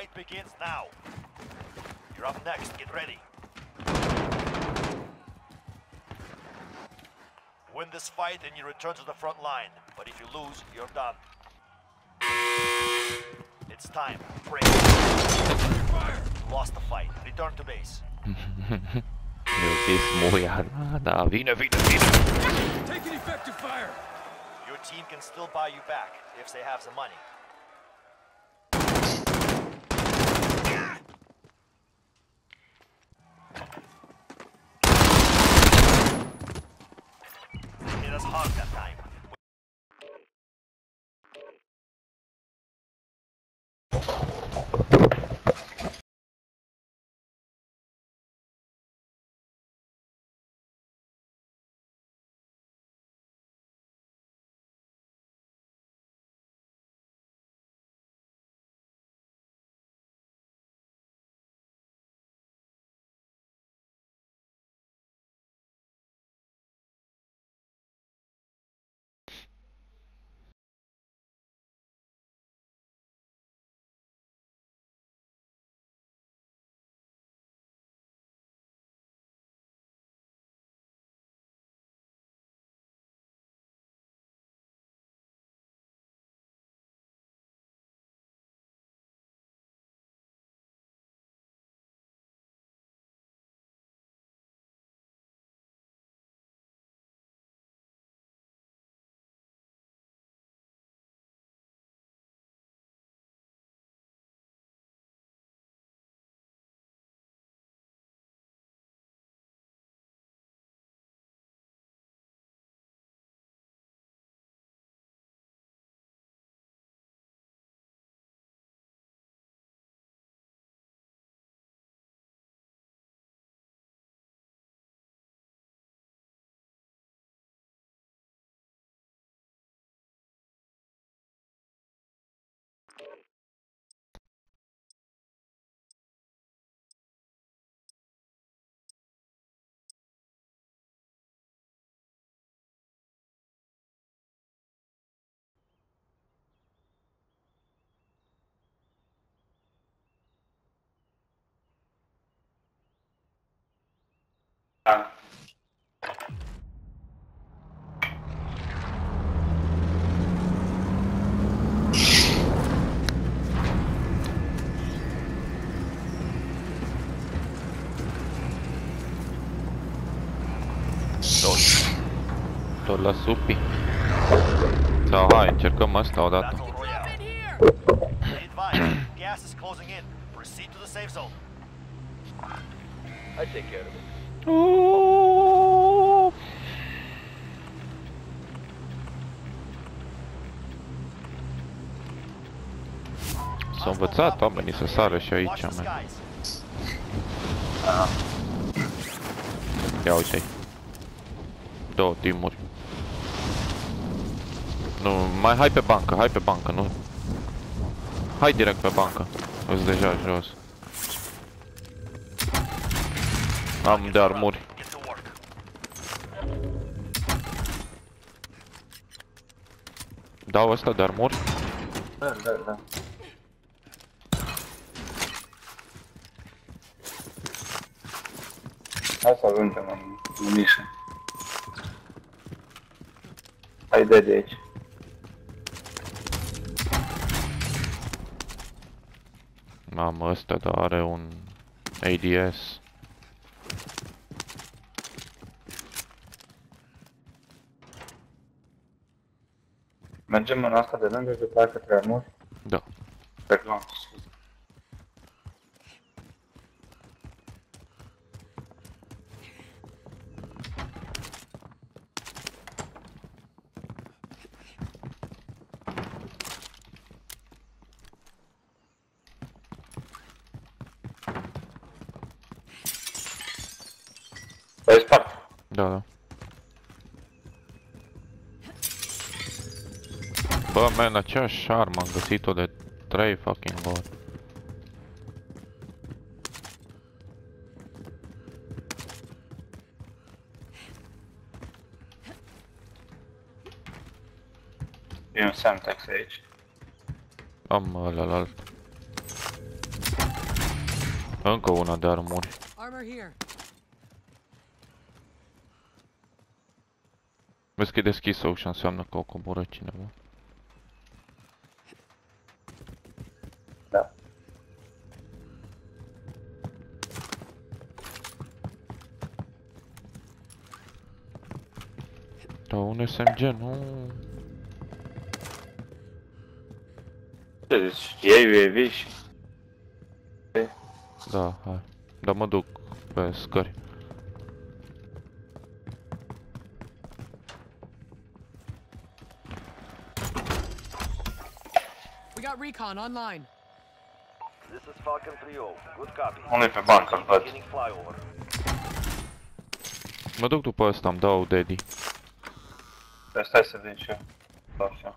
fight begins now. You're up next, get ready. Win this fight and you return to the front line. But if you lose, you're done. It's time. Break. You lost the fight. Return to base. This muijar, nada, vine. Taking effective fire. Your team can still buy you back if they have the money. Hit us hard that time. Tot la supi. Sau hai, încercăm asta odată. Battle Royale. Be advised, gas is closing in. Proceed to the safe zone. I take care of it. S-a învățat oamenii să sară și aici, man. Ia uite-i. Două teamuri. Nu, mai hai pe bancă, nu. Hai direct pe bancă. Îți deja jos. Am de armuri. Dau ăsta de armuri? Da. Hai să ajungem în nișă. Hai de aici. Mamă, ăsta dar are un ADS. Mergem în asta de lângă și pleacă către armuri? Da. Perdon. Ai spart. Da. Bă, man, aceeași armă am găsit-o de 3 fucking ori. E un Semtex aici. Am ălălalt. Încă una de armuri. Armor here. Vezi că e deschisă ușa, înseamnă că o coboră cineva. Da. Da, un SMG, nu... Ce zici? Iei UAV și... Da, hai. Dar mă duc pe scări. We got recon online. This is Falcon 3-0. Good copy. Unul e pe bancă, îl văd. Beginning flyover. Mă duc după ăsta, îmi dau daddy. Păi stai să vin și eu. Așa.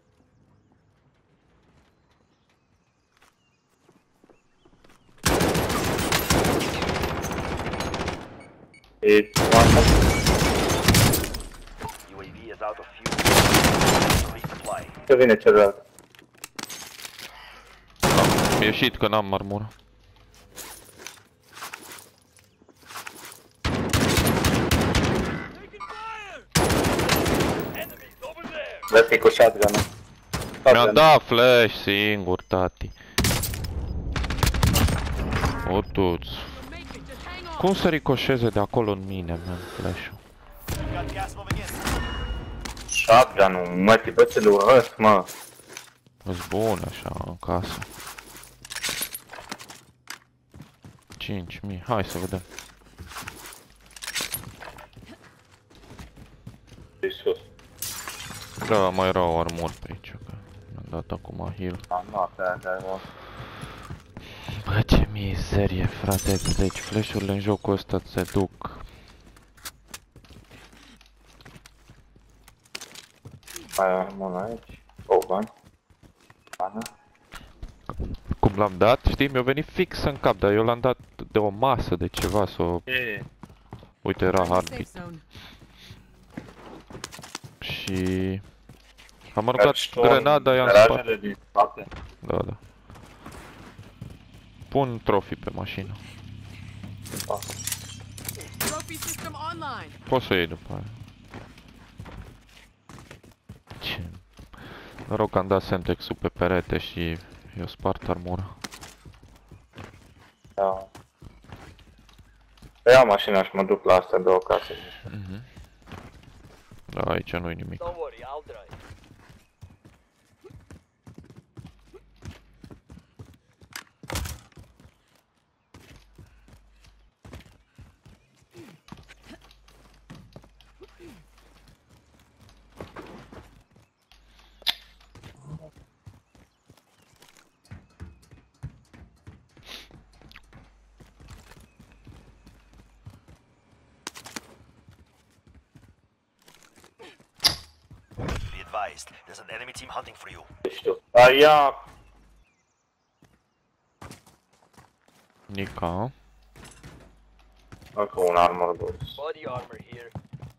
E oameni? UAV is out of fuel. Resupply. Că vine celălalt. Am ieșit că n-am armură. Vezi că e cu shotgun-ul. Mi-am dat flash singur, tati. O tuț. You'll make it. Just hang on. Cum să ricoșeze de acolo în mine, man, flash-ul? We've got gas moving in. Shotgun-ul, mă, tipă ce lui ăst, mă. Îți bun așa, în casă. 5.000, hai să vedem. E sus. Da, mai era o armură pe aici, că mi-am dat acum heal. Am noaptea de mă. Bă, ce mizerie, frate, deci flash-urile în jocul ăsta se duc. Mai am una aici. O bani. Bană. Cum l-am dat, știi, mi-a venit fix în cap, dar eu l-am dat de o masă, de ceva, E. Uite, era We're in the heartbeat. safe zone. Și... Am aruncat grenada, i-am spart. Garajele din spate. Da, da. Pun trofii pe mașină. Trophy system online. Poți să iei după aia. Ce? Noroc că am dat Semtex-ul pe perete și eu spart armura. Da. Iau mașina și mă duc la astea două case. Da, aici nu-i nimic. Don't worry, I'll drive. Be advised, there's an enemy team hunting for you. Știu. Dar ia... Nica. Încă un armor box. Body armor here.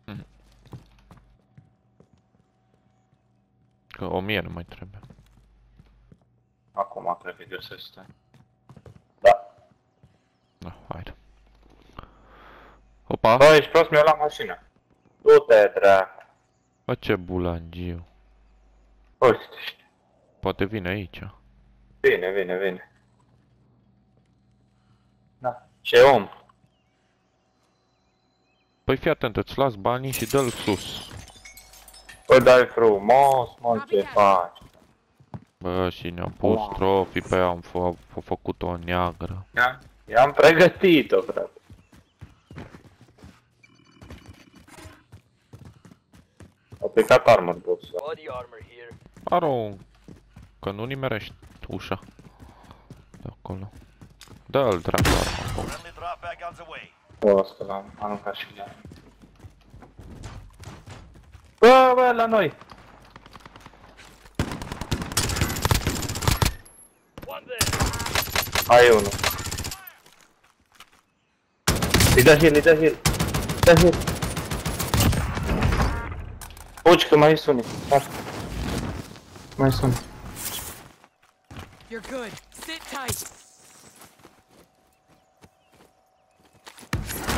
Că 1000 nu mai trebuie. Acum cred că găsește. Da. Da, haide. Opa! Bă, ești prost, mi-o la mașină. Du-te, dracu. Bă, ce bulangiu. Uite, Poate vine aici. vine, vine, vine. Da. Ce om. Păi fii atent, îți las banii și dă-l sus. Bă, dai frumos, mă, ce faci? Bă, și ne-am pus trofii pe ea, am făcut-o neagră. I-am pregătit-o, frate. A picat armor box. Body armor here. Aro, că nu nimerești ușa. De acolo. Dă-l dracu armă. Friendly drop back on the way. O, asta l-am aruncat și la... Bă, la noi! One there. Hai unul. Îi dă heal, îi dă heal. Dă heal. Fugi că mai sunt unii. Mai sunt. You're good. Sit tight.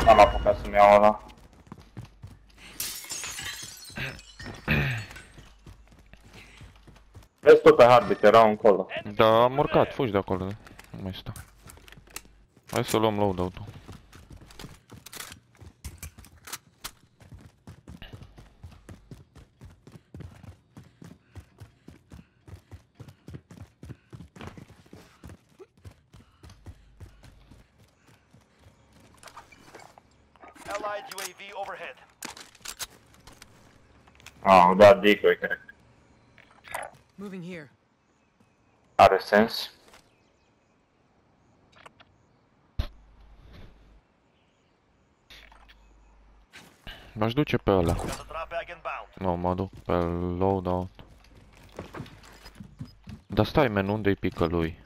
N-am apucat să-mi iau ăla. Vezi tu pe Harbit, erau încolo. Da, am urcat, fugi de acolo. Nu mai sta. Hai să luăm loadout-ul. Allied UAV overhead. Au dat decoy, cred. Moving here. Are sens. M-aș duce pe ăla. Got the drop bag inbound. Nu, mă duc pe loadout. Dar stai, men, unde-i pică lui?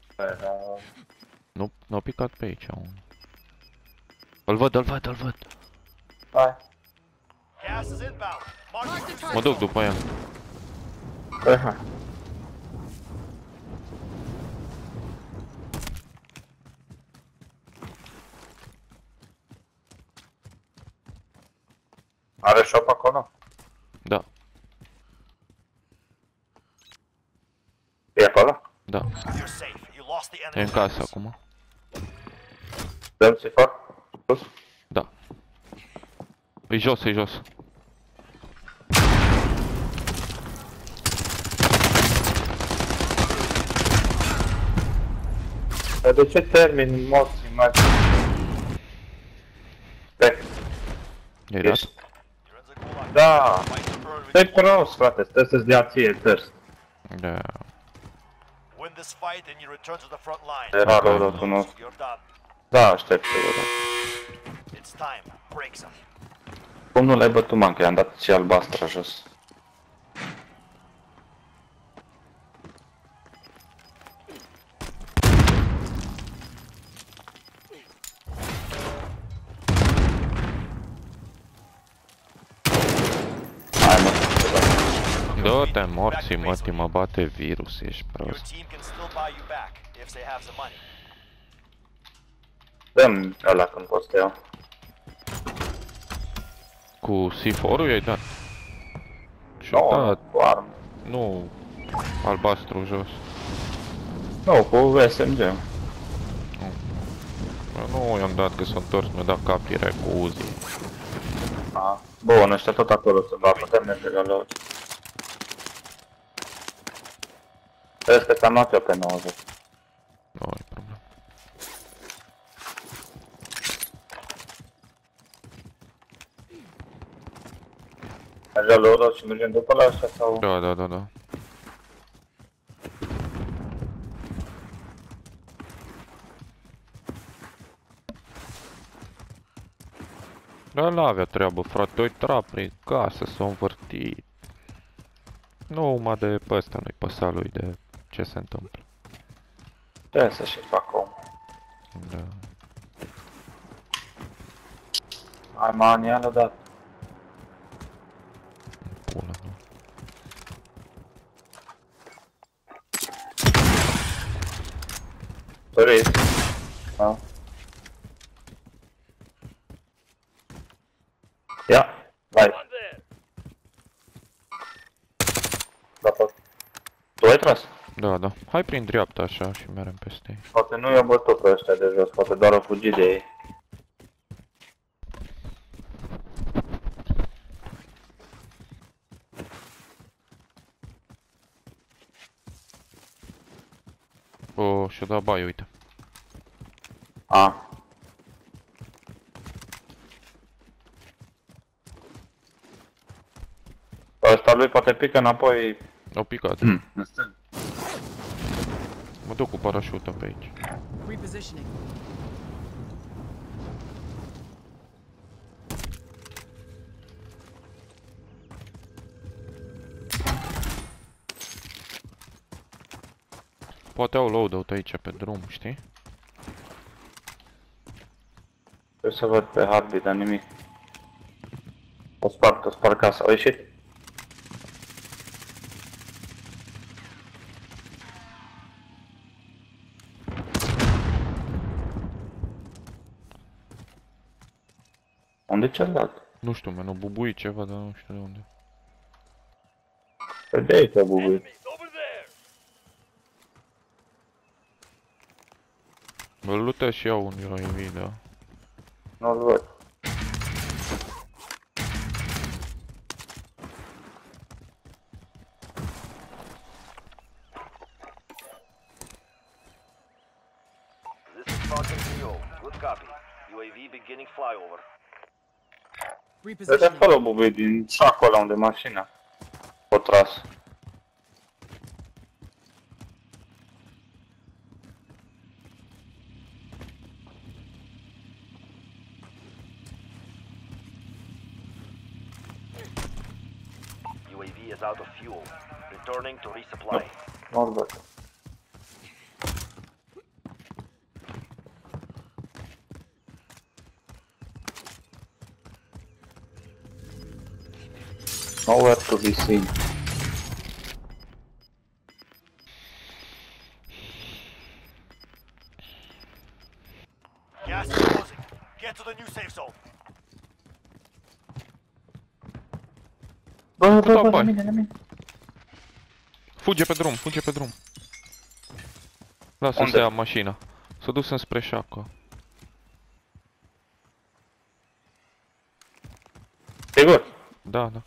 Nu, n-a picat pe aici. Îl văd, îl văd, îl văd. Hai. Gas is inbound. Mark the Mă duc după el. Păi, hai. Are shop acolo? Da, E acolo? da. You're safe. You lost the E enemy. în casă acum. Dăm ți-i sus? Da. E jos, e jos. Dar de ce termin morții, mă? Stai. E dat? You're in the gulag. Da! Fight to earn Stai prost, frate, stai să-ți dea ție thirst. Da. Win this fight and you return to the front line. Era loadout-ul nostru. You're done. Da, aștept să vedem. It's time. Break some. Cum nu l-ai bătut, man, că i-am dat și albastra jos. Hai, mă. Dă-te morții, mătii, mă bate virus, ești Your prost. team can still buy you back if they have some money. Dă-mi ăla când poți să iau. Cu C4-ul i-ai dat? Și-o Nu, dat, cu armă. nu, albastru jos. Nu, cu SMG. Nu i-am dat că s-a întors, mi-a dat cap direct cu Uzi. Bun, ăștia tot acolo sunt, va putea merge la lor. Vezi că ți-am luat eu pe 90. Nu e problemă. Mergea la lor și mergem după la ăștia sau... Da, da, da, da. Ăla avea treabă, frate, doi trap prin casă, s-a învârtit. Nu, mă, de pe ăsta nu-i păsa lui de ce se întâmplă. Ce să și fac om? Da. Hai, man, ia-l odată. Pula, nu. Sorry. Da. Ia, vai. Da, pot. Tu ai tras? Da, da. Hai prin dreapta așa și merem peste ei. Poate nu i-a bătut pe ăștia de jos, poate doar au fugit de ei. O, și-o dat bai, uite. A. Ăsta lui poate pică înapoi. Au picat. În stânga. Mă duc cu parașută pe aici. Repositioning. Poate au loadout aici pe drum, știi? Trebuie să văd pe Hardy, dar nimic. O spart casa, au ieșit? Unde celălalt? Nu știu, mă, nu bubui ceva, dar nu știu de unde. Pe de aici, bubuit. Enemies over there. Îl lutez și eu un UAV, da. Nu-l văd. This is Falcon 3-0. Good copy. UAV beginning flyover. Vede Repositioning. acolo, bubuit, din sacul ăla unde e mașina. O tras. UAV is out of fuel. Returning to resupply. Nu-l văd. Nowhere to be seen. Gas is closing. Get to the new safe zone. Bă, dau la bani. mine, la mine. Fuge pe drum, fuge pe drum. Lasă Unde? să ia mașina. S-a dus înspre șaco. Sigur? Da, da.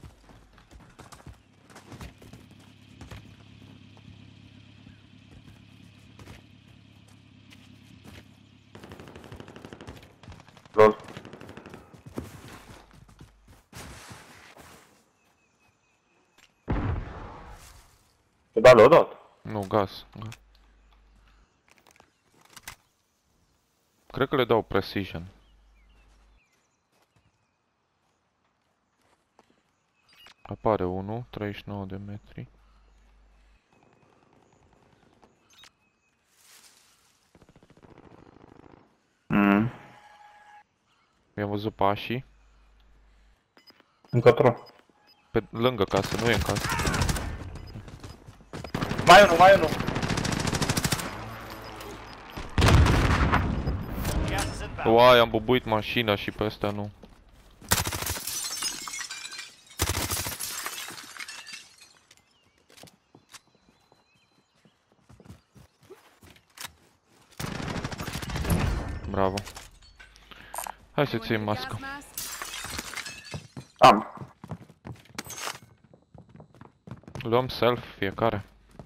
Lol. Te da loadout? Nu, gaz. Cred că le dau precision. Apare unul, 39 de metri. I-am văzut pașii. Încotro. Pe lângă casă, nu e în casă. Mai unul, mai unul. Gas is inbound. Uai, am bubuit mașina și pe ăsta nu. Bravo. Hai să-ți iei mască. Am. Luăm self fiecare.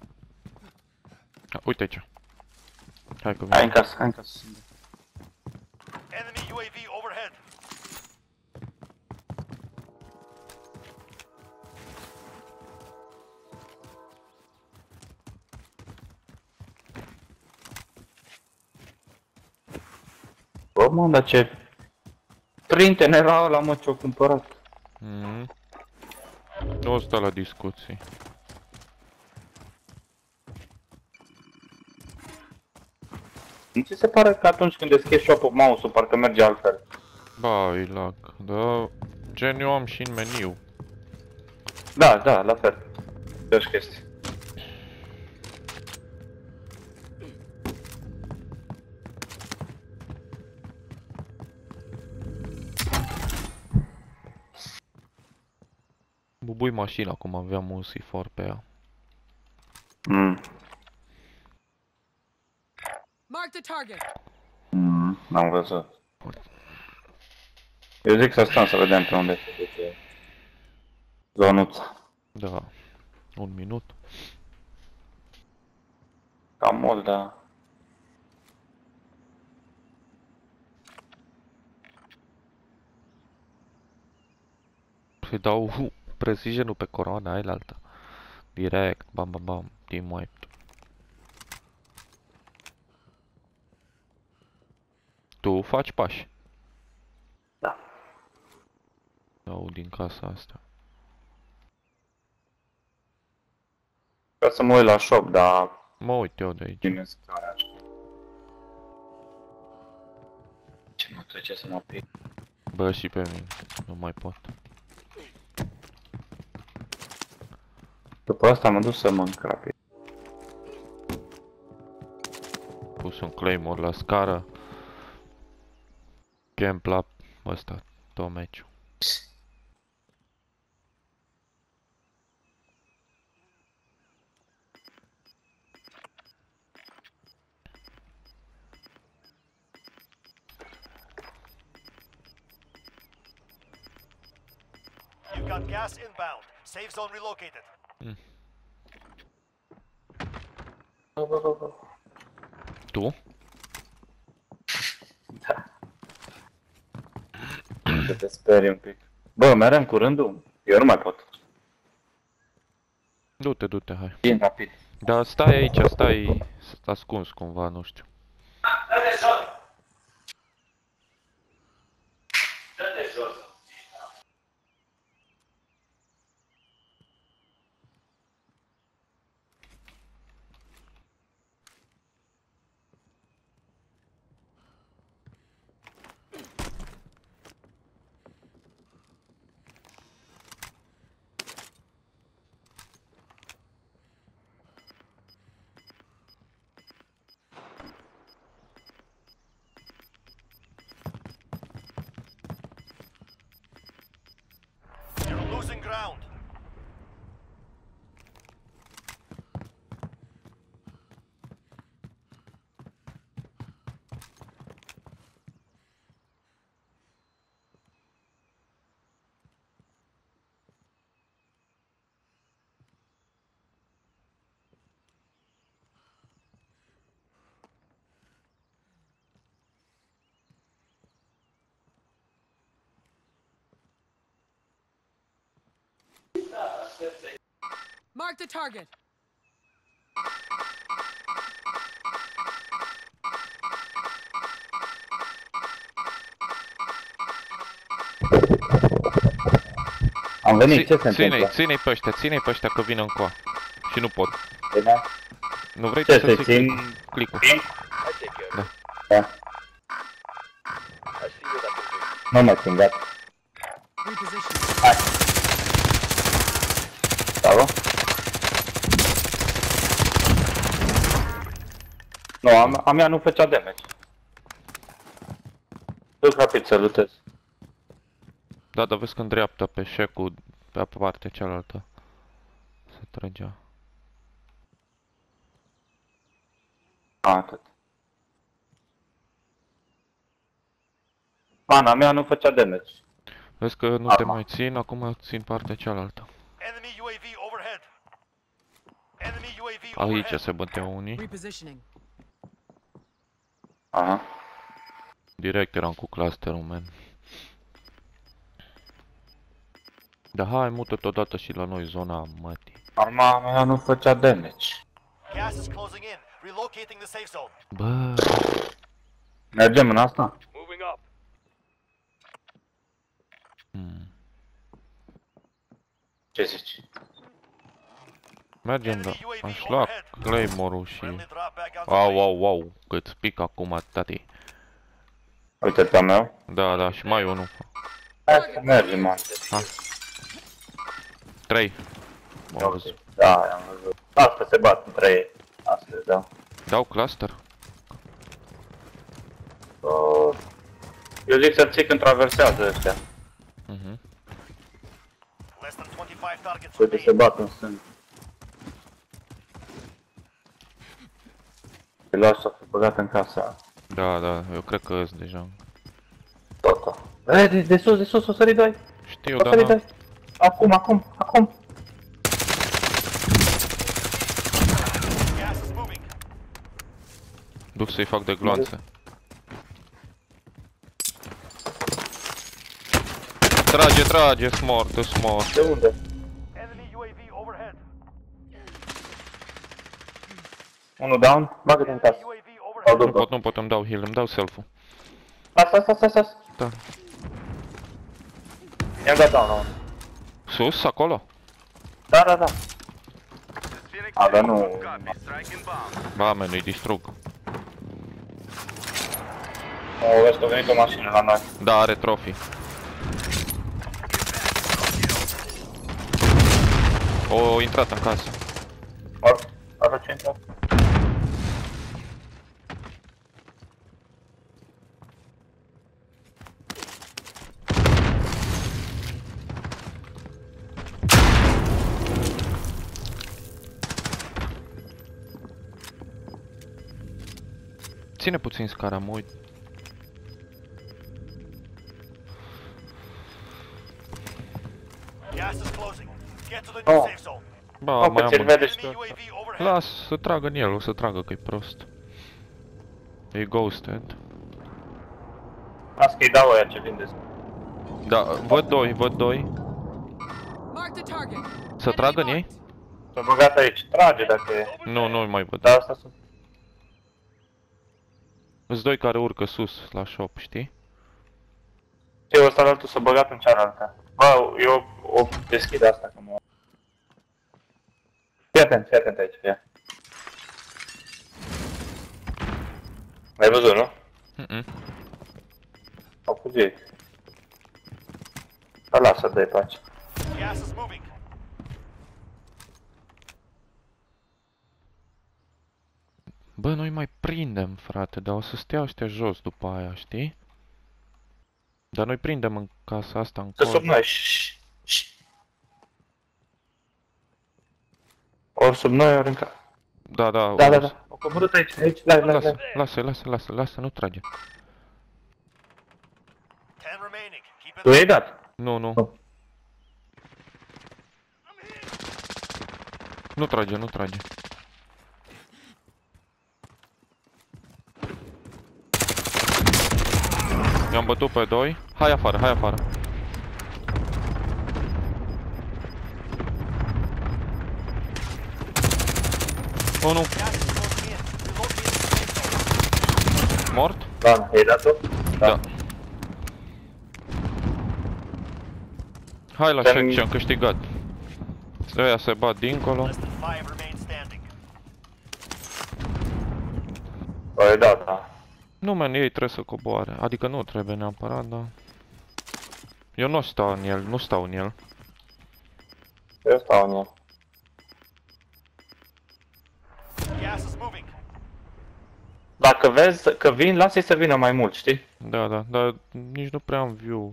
Uite aici. Hai că Hai în vine. casă, hai în casă. Enemy UAV overhead. Bă, mă, dar ce... Printen era ăla, mă, ce-o cumpărat. Nu stă la discuții. Nu ți se pare că atunci când deschizi shop-ul mouse-ul parcă merge altfel? Ba, îi lag. Da, gen eu am și în meniu. Da, da, la fel. Deci chestii. Bubui mașina cum aveam un C4 pe ea. Mark the target. N-am văzut. Eu zic să stăm să vedem pe unde e zonuța. Da. Un minut. Cam mult, dar... Să-i dau precision-ul pe coroana aia altă. Direct, bam bam bam, team wiped. Tu faci pași. Da. Dau din casa asta. Vreau să mă uit la shop, dar... Mă uit eu de aici. Cine scarea, știi? Ce mă trece să mă pic? Bă, și pe mine. Nu mai pot. După asta m-am dus să mănânc rapid. Pus un claymore la scară. Camp la ăsta. tot meciul. You've got gas inbound. Safe zone relocated. Tu? Să te sperii un pic. Bă, merem cu rândul? Eu nu mai pot. Du-te, du-te, hai. Vin rapid. Dar stai aici, stai ascuns cumva, nu știu. You're losing ground. Mark the target. Am venit, ce se întâmplă? Ține-i pe ăștia, ține-i pe ăștia că vin încoa. Și nu pot. Bine? Nu vrei Ce să te zic țin? click-ul? I take care. Da. I see where that can bring. Nu mă țin, gata. Repositioning. Hai. Bravo. Nu, a mea nu făcea damage. Duc rapid să lutez. Da, dar vezi că în dreapta pe șecul, pe partea cealaltă. Se trăgea. Atât. Mana mea nu făcea damage. Vezi că nu te mai țin, acum țin partea cealaltă. Enemy UAV overhead. Enemy UAV Aici overhead. se băteau unii. Repositioning. Aha. Direct eram cu clusterul, man. Dar hai, mută-te odată și la noi zona mătii. Arma mea nu făcea damage. Gas is closing in. Relocating the safe zone. Bă, Mergem în asta? Moving up. Ce zici? mergem, da. Enemy UAV Aș lua overhead. Claymore-ul și... Friendly drop back out. Au, cât spic acum, tati. Uite-te-a meu. Da, da, și mai unul. Hai să mergem, man. 3. M-am văzut. Da, am văzut. Asta se bat între ei. Astăzi, da. Dau cluster? Eu zic să ții când traversează ăștia. Less than 25 targets Uite, se remain. bat în stânga. Îl las să fi băgat în casa. Da, da, eu cred că îs deja. Tot. De sus, o sări doi. Știu, O dar sări n-am... doi. Acum. Gas is moving. Duc să-i fac de gloanțe. Trage, smort. De unde? Enemy UAV overhead. Unul down, bagă-te în casă. UAV Sau overhead. Nu pot, îmi dau heal, îmi dau self-ul. Las. Da. I-am dat down la unul. Sus, acolo? Da. Dar nu... Ba, men, îi distrug. O, vezi că a venit o mașină la noi. Da, are trofii. O intrat în casă. Mort. Ară ce intră? Ține puțin scara, mă uit. Gas is closing. Get to the new safe zone. Ba, Oh, mai că am ți-l un... vede și Enemy tu. UAV overhead. Las să tragă în el, o să tragă că e prost. E ghosted. Las că-i dau aia ce vin de Da, văd doi. Mark the target. Să tragă în ei? S-a băgat aici. Trage dacă e. Nu mai văd. Da, asta sunt. Sunt doi care urcă sus la shop, știi? Ce ăsta de altul s-a băgat în cealaltă. Bă, eu o deschid asta că mă... Fii atent aici, fii. Ai văzut, nu? Au fugit. Dar lasă, dă-i pace. Gas is moving. Bă, noi mai prindem, frate, dar o să stea ăștia jos după aia, știi? Dar noi prindem în casa asta Să încolo. sub noi. Ori sub noi, ori în ca... Da. Da. O coborât aici, Lasă, nu trage. 10 remaining. Keep it. Tu i-ai dat? Nu. Nu trage. I-am bătut pe doi. Hai afară. Oh, nu. Gas is closing in. Relocating the safe zone. Mort? Da, i-ai dat-o? Da. Hai la Te-am- shack și am câștigat. Ăia se bat dincolo. Less than 5 remain standing. I-ai dat, da. Nu, man, ei trebuie să coboare. Adică nu trebuie neapărat, dar... Eu nu stau în el. Eu stau în el. Gas is moving. Dacă vezi că vin, lasă-i să vină mai mult, știi? Da, dar nici nu prea am view.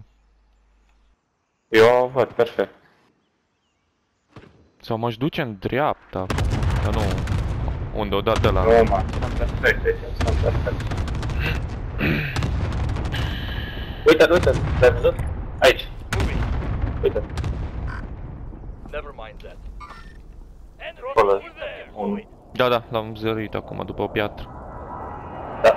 Eu văd, perfect. Sau m-aș duce în dreapta. Dar nu. Unde o dat de la... Nu, mă, sunt perfect, sunt perfect. Uite, l-ai văzut? Aici, Moving. uite. Never mind that. Acolo, un... Da, l-am zărit acum după o piatră. Da.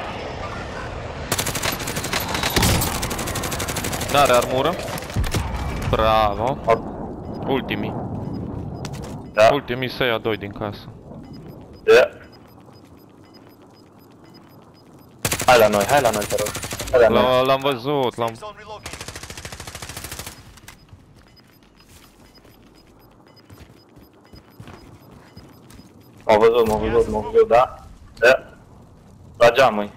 N-are armură. Bravo. Mort. Ultimii. Da. Ultimii să ia doi din casă. Da. Hai la noi, te rog. Hai la noi. L-am văzut, Safe zone relocated. M-au văzut, da. Da. La geamă-i.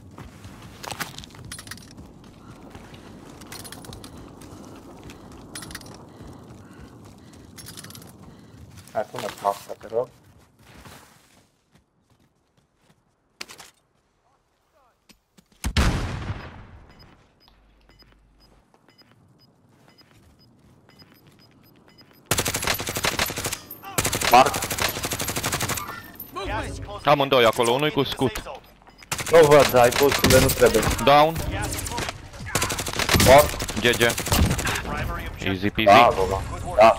Hai, pune-ți masca, te rog. Marc, Gas is closing Amândoi in. acolo, unul cu Into the scut. safe zone. nu văd, ai pus unde nu trebuie. Down. Gas is moving. Mort? GG. Primary objective. Easy peasy. Bravo, mă. Good work. Da.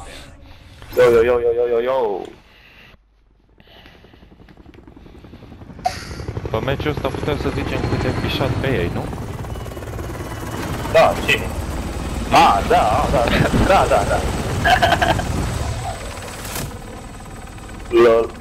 Yo. Pe meciul ăsta putem să zicem cât ai pișat pe ei, nu? Da, cine? Da. Lol.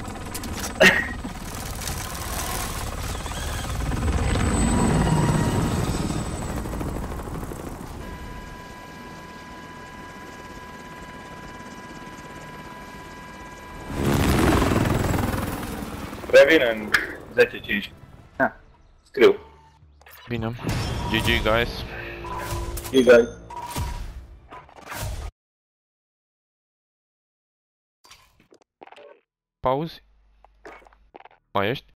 Revin în 10-15. Scriu. Bine. GG, guys. You guys. Pauzi? Mai ești?